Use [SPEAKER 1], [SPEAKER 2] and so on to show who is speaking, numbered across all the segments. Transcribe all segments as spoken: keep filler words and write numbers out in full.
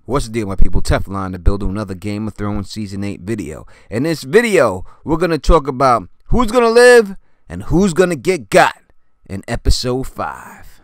[SPEAKER 1] What's the deal, my people? Teflon to build another Game of Thrones Season eight video. In this video, we're going to talk about who's going to live and who's going to get got in Episode five.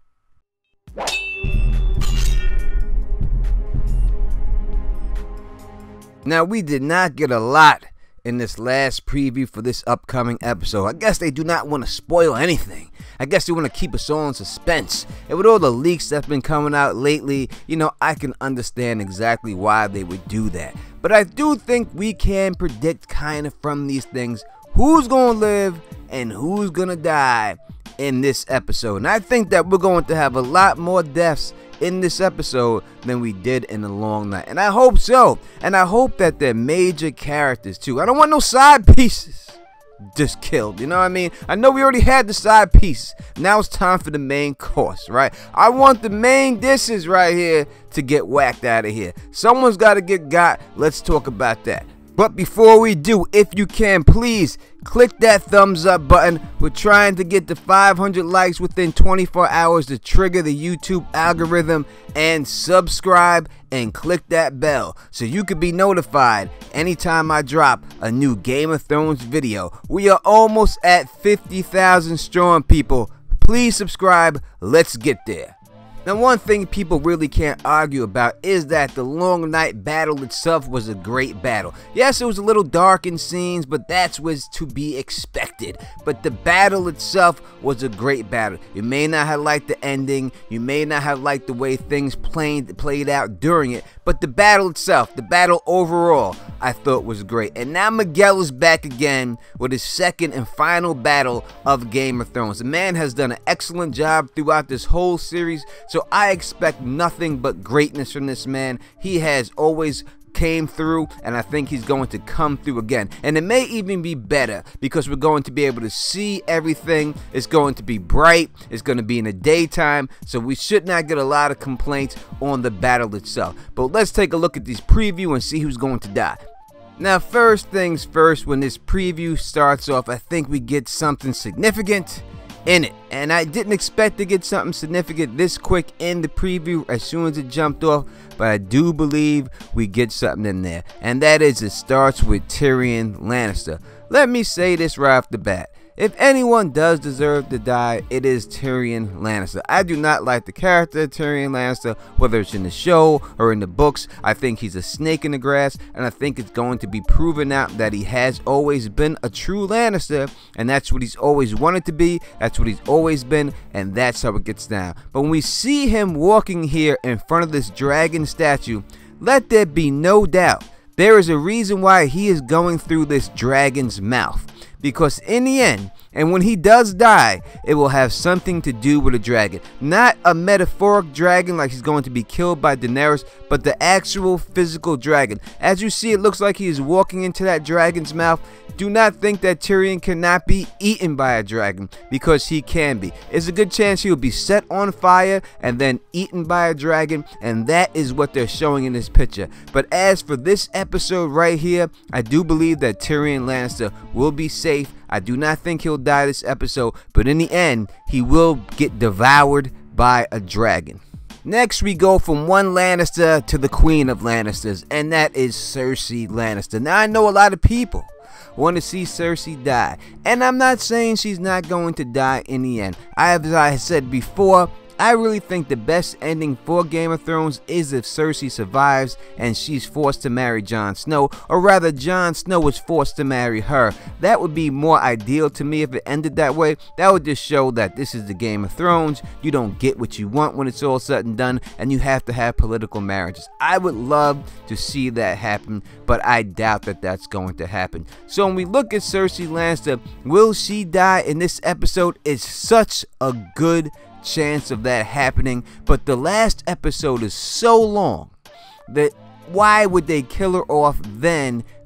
[SPEAKER 1] Now, we did not get a lot in this last preview for this upcoming episode. I guess they do not want to spoil anything. I guess they want to keep us all in suspense. And with all the leaks that's been coming out lately, you know, I can understand exactly why they would do that. But I do think we can predict kind of from these things who's going to live and who's going to die in this episode. And I think that we're going to have a lot more deaths in this episode than we did in The Long Night. And I hope so. And I hope that they're major characters too. I don't want no side pieces just killed, you know what I mean? I know we already had the side piece. Now it's time for the main course, right? I want the main dishes right here to get whacked out of here. Someone's got to get got. Let's talk about that. But before we do, if you can, please click that thumbs up button. We're trying to get to five hundred likes within twenty-four hours to trigger the YouTube algorithm, and subscribe and click that bell so you can be notified anytime I drop a new Game of Thrones video. We are almost at fifty thousand strong, people. Please subscribe. Let's get there. Now, one thing people really can't argue about is that the Long Night battle itself was a great battle. Yes, it was a little dark in scenes, but that was to be expected. But the battle itself was a great battle. You may not have liked the ending, you may not have liked the way things played, played out during it, but the battle itself, the battle overall, I thought was great. And now Miguel is back again with his second and final battle of Game of Thrones. The man has done an excellent job throughout this whole series, so I expect nothing but greatness from this man. He has always came through, and I think he's going to come through again. And it may even be better because we're going to be able to see everything. It's going to be bright. It's going to be in the daytime, so we should not get a lot of complaints on the battle itself. But let's take a look at this preview and see who's going to die. Now, first things first, when this preview starts off, I think we get something significant in it, and I didn't expect to get something significant this quick in the preview as soon as it jumped off, but I do believe we get something in there, and that is it starts with Tyrion Lannister. Let me say this right off the bat. If anyone does deserve to die, it is Tyrion Lannister. I do not like the character of Tyrion Lannister, whether it's in the show or in the books. I think he's a snake in the grass, and I think it's going to be proven out that he has always been a true Lannister, and that's what he's always wanted to be, that's what he's always been, and that's how it gets down. But when we see him walking here in front of this dragon statue, let there be no doubt, there is a reason why he is going through this dragon's mouth. Because in the end, and when he does die, it will have something to do with a dragon. Not a metaphoric dragon like he's going to be killed by Daenerys, but the actual physical dragon. As you see, it looks like he is walking into that dragon's mouth. Do not think that Tyrion cannot be eaten by a dragon, because he can be. It's a good chance he will be set on fire and then eaten by a dragon, and that is what they're showing in this picture. But as for this episode right here, I do believe that Tyrion Lannister will be safe. I do not think he'll die this episode, but in the end, he will get devoured by a dragon. Next, we go from one Lannister to the Queen of Lannisters, and that is Cersei Lannister. Now, I know a lot of people want to see Cersei die, and I'm not saying she's not going to die in the end. I, as I said before, I really think the best ending for Game of Thrones is if Cersei survives and she's forced to marry Jon Snow, or rather Jon Snow is forced to marry her. That would be more ideal to me if it ended that way. That would just show that this is the Game of Thrones. You don't get what you want when it's all said and done, and you have to have political marriages. I would love to see that happen, but I doubt that that's going to happen. So when we look at Cersei Lannister, will she die in this episode? Is such a good chance of that happening, but the last episode is so long that why would they kill her off then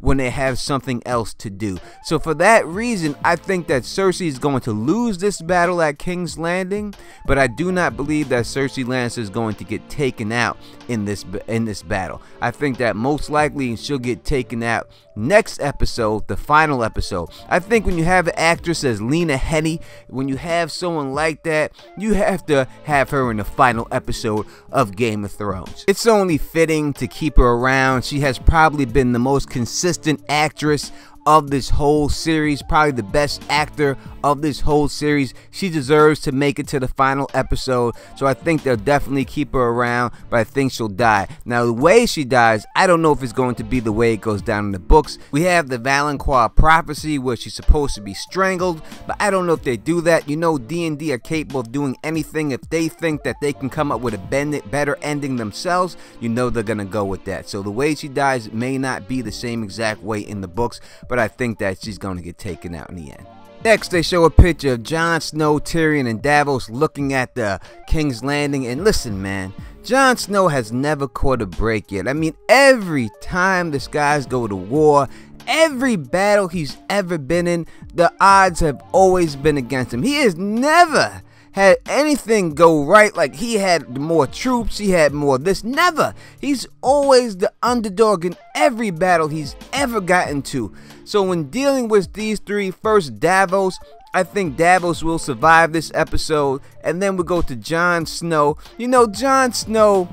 [SPEAKER 1] when they have something else to do. So for that reason, I think that Cersei is going to lose this battle at King's Landing, but I do not believe that Cersei Lannister is going to get taken out in this in this battle. I think that most likely she'll get taken out next episode, the final episode. I think when you have an actress as Lena Headey, when you have someone like that, you have to have her in the final episode of Game of Thrones. It's only fitting to keep her around. She has probably been the most consistent actress of this whole series, probably the best actor of this whole series. She deserves to make it to the final episode, so I think they'll definitely keep her around, but I think she'll die. Now, the way she dies, I don't know if it's going to be the way it goes down in the books. We have the Valancourt prophecy where she's supposed to be strangled, but I don't know if they do that. You know, D and D are capable of doing anything. If they think that they can come up with a better ending themselves, you know they're gonna go with that. So the way she dies may not be the same exact way in the books, but I think that she's going to get taken out in the end. Next, they show a picture of Jon Snow, Tyrion, and Davos looking at the King's Landing. And listen, man, Jon Snow has never caught a break yet. I mean, every time this guys go to war, every battle he's ever been in, the odds have always been against him. He has never had anything go right. Like, he had more troops, he had more this. Never. He's always the underdog in every battle he's ever gotten to. So when dealing with these three, first Davos, I think Davos will survive this episode, and then we go to Jon Snow. You know, Jon Snow,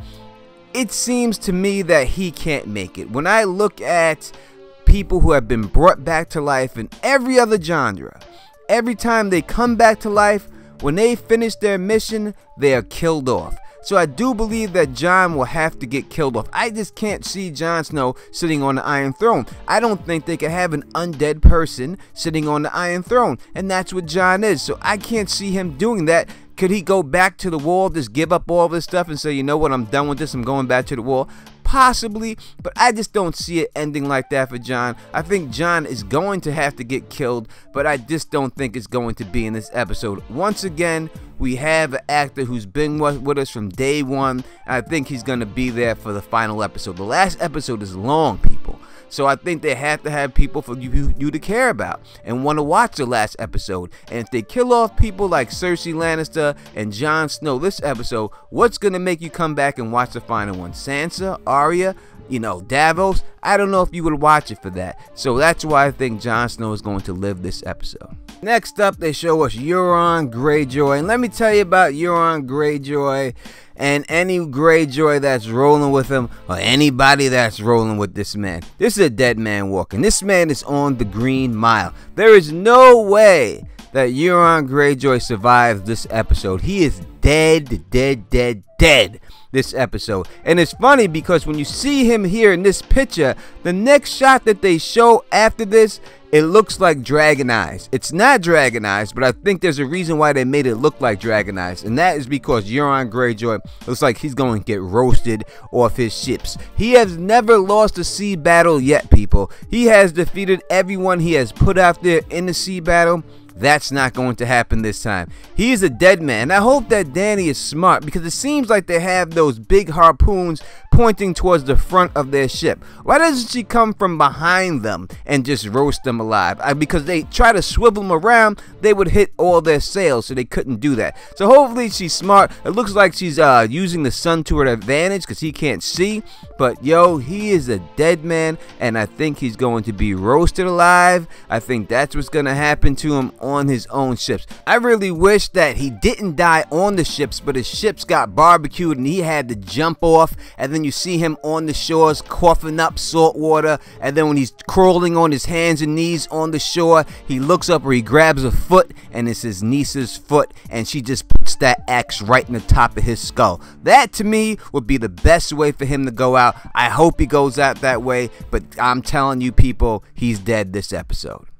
[SPEAKER 1] it seems to me that he can't make it. When I look at people who have been brought back to life in every other genre, every time they come back to life, when they finish their mission, they are killed off. So I do believe that Jon will have to get killed off. I just can't see Jon Snow sitting on the Iron Throne. I don't think they could have an undead person sitting on the Iron Throne, and that's what Jon is. So I can't see him doing that. Could he go back to the wall, just give up all this stuff and say, you know what, I'm done with this, I'm going back to the wall? Possibly, but I just don't see it ending like that for Jon. I think Jon is going to have to get killed, but I just don't think it's going to be in this episode. Once again, we have an actor who's been with us from day one, and I think he's going to be there for the final episode. The last episode is long, people. So I think they have to have people for you, you to care about and want to watch the last episode. And if they kill off people like Cersei Lannister and Jon Snow this episode, what's going to make you come back and watch the final one? Sansa, Arya, you know, Davos? I don't know if you would watch it for that. So that's why I think Jon Snow is going to live this episode. Next up, they show us Euron Greyjoy. And let me tell you about Euron Greyjoy and any Greyjoy that's rolling with him, or anybody that's rolling with this man. This is a dead man walking. This man is on the Green Mile. There is no way that Euron Greyjoy survives this episode. He is dead, dead, dead, dead this episode. And it's funny because when you see him here in this picture, the next shot that they show after this, it looks like Dragon Eyes. It's not Dragon Eyes, but I think there's a reason why they made it look like Dragon Eyes, and that is because Euron Greyjoy looks like he's going to get roasted off his ships. He has never lost a sea battle yet, people. He has defeated everyone he has put out there in the sea battle. That's not going to happen this time. He is a dead man. I hope that Dany is smart, because it seems like they have those big harpoons pointing towards the front of their ship. Why doesn't she come from behind them and just roast them alive? I, because they try to swivel them around, they would hit all their sails, so they couldn't do that. So hopefully she's smart. It looks like she's uh, using the sun to her advantage because he can't see. But yo, he is a dead man, and I think he's going to be roasted alive. I think that's what's going to happen to him on his own ships. I really wish that he didn't die on the ships, but his ships got barbecued and he had to jump off, and then you see him on the shores coughing up salt water, and then when he's crawling on his hands and knees on the shore, he looks up or he grabs a foot, and it's his niece's foot, and she just puts that axe right in the top of his skull. That to me would be the best way for him to go out. I hope he goes out that way, but I'm telling you people, he's dead this episode.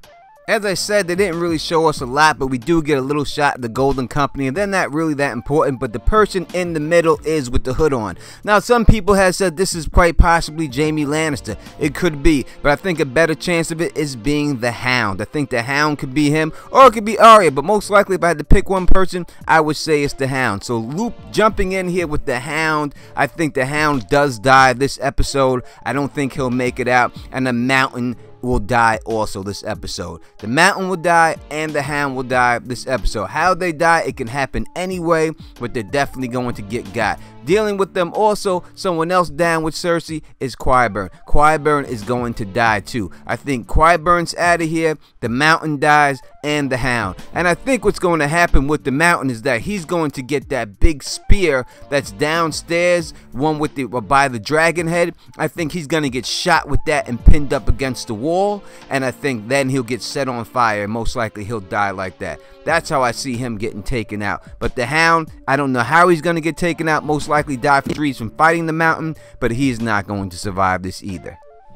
[SPEAKER 1] As I said, they didn't really show us a lot, but we do get a little shot of the Golden Company, and they're not really that important, but the person in the middle is with the hood on. Now, some people have said this is quite possibly Jaime Lannister. It could be, but I think a better chance of it is being the Hound. I think the Hound could be him, or it could be Arya, but most likely if I had to pick one person, I would say it's the Hound. So Luke jumping in here with the Hound, I think the Hound does die this episode. I don't think he'll make it out, and the Mountain will die also this episode. The Mountain will die and the Hound will die this episode. How they die, it can happen anyway, but they're definitely going to get got. Dealing with them also, someone else down with Cersei is Qyburn. Qyburn is going to die too. I think Qyburn's out of here, the Mountain dies, and the Hound. And I think what's going to happen with the Mountain is that he's going to get that big spear that's downstairs, one with the by the dragon head. I think he's going to get shot with that and pinned up against the wall, and I think then he'll get set on fire, and most likely he'll die like that. That's how I see him getting taken out. But the Hound, I don't know how he's going to get taken out. Most likely die for trees from fighting the Mountain, but he's not going to survive this either.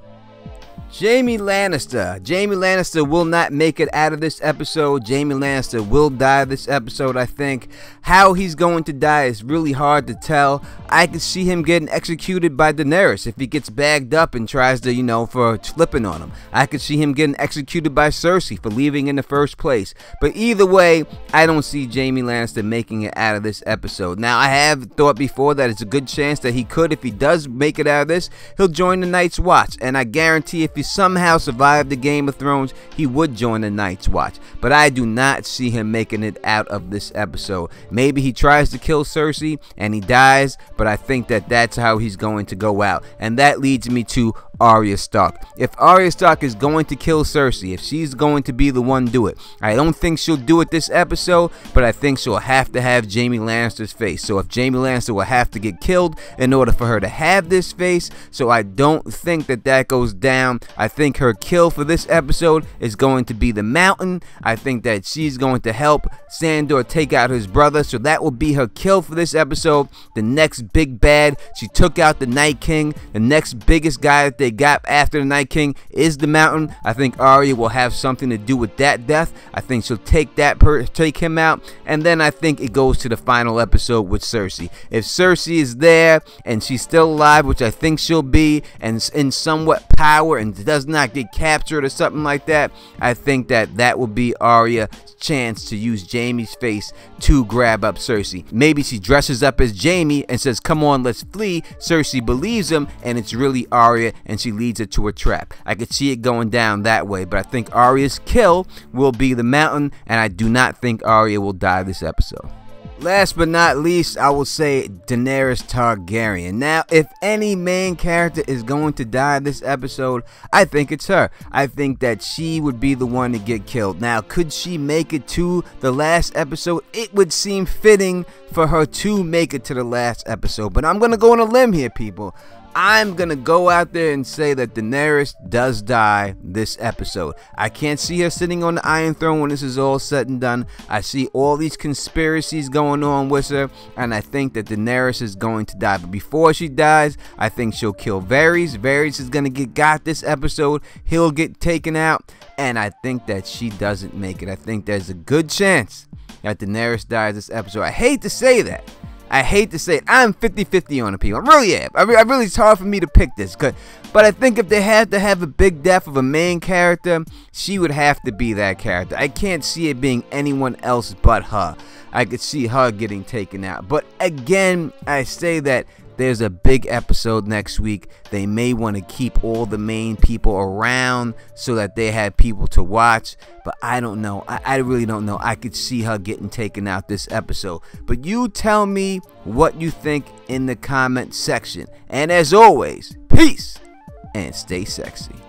[SPEAKER 1] Jaime Lannister. Jaime Lannister will not make it out of this episode. Jaime Lannister will die this episode, I think. How he's going to die is really hard to tell. I could see him getting executed by Daenerys if he gets bagged up and tries to, you know, for flipping on him. I could see him getting executed by Cersei for leaving in the first place. But either way, I don't see Jaime Lannister making it out of this episode. Now, I have thought before that it's a good chance that he could. If he does make it out of this, he'll join the Night's Watch. And I guarantee if he somehow survived the Game of Thrones, he would join the Night's Watch. But I do not see him making it out of this episode. Maybe he tries to kill Cersei and he dies, but I think that that's how he's going to go out. And that leads me to Arya Stark. If Arya Stark is going to kill Cersei, if she's going to be the one do it, I don't think she'll do it this episode, but I think she'll have to have Jaime Lannister's face. So if Jaime Lannister will have to get killed in order for her to have this face, so I don't think that that goes down. I think her kill for this episode is going to be the Mountain. I think that she's going to help Sandor take out his brother, so that will be her kill for this episode. The next big bad, she took out the Night King. The next biggest guy that they got after the Night King is the Mountain. I think Arya will have something to do with that death. I think she'll take that per take him out, and then I think it goes to the final episode with Cersei. If Cersei is there and she's still alive, which I think she'll be, and in somewhat power and does not get captured or something like that, I think that that will be Arya's chance to use Jaime's face to grab up Cersei. Maybe she dresses up as Jaime and says, "Come on, let's flee." Cersei believes him, and it's really Arya, and she leads it to a trap. I could see it going down that way, but I think Arya's kill will be the Mountain, and I do not think Arya will die this episode. Last but not least, I will say Daenerys Targaryen. Now, if any main character is going to die this episode, I think it's her. I think that she would be the one to get killed. Now, could she make it to the last episode? It would seem fitting for her to make it to the last episode, but I'm going to go on a limb here, people. I'm going to go out there and say that Daenerys does die this episode. I can't see her sitting on the Iron Throne when this is all said and done. I see all these conspiracies going on with her, and I think that Daenerys is going to die. But before she dies, I think she'll kill Varys. Varys is going to get got this episode. He'll get taken out, and I think that she doesn't make it. I think there's a good chance that Daenerys dies this episode. I hate to say that. I hate to say it. I'm fifty fifty on the people. I really am. I, re I really, it's hard for me to pick this. Cause, but I think if they had to have a big death of a main character, she would have to be that character. I can't see it being anyone else but her. I could see her getting taken out. But again, I say that there's a big episode next week. They may want to keep all the main people around so that they have people to watch. But I don't know. I, I really don't know. I could see her getting taken out this episode. But you tell me what you think in the comment section. And as always, peace and stay sexy.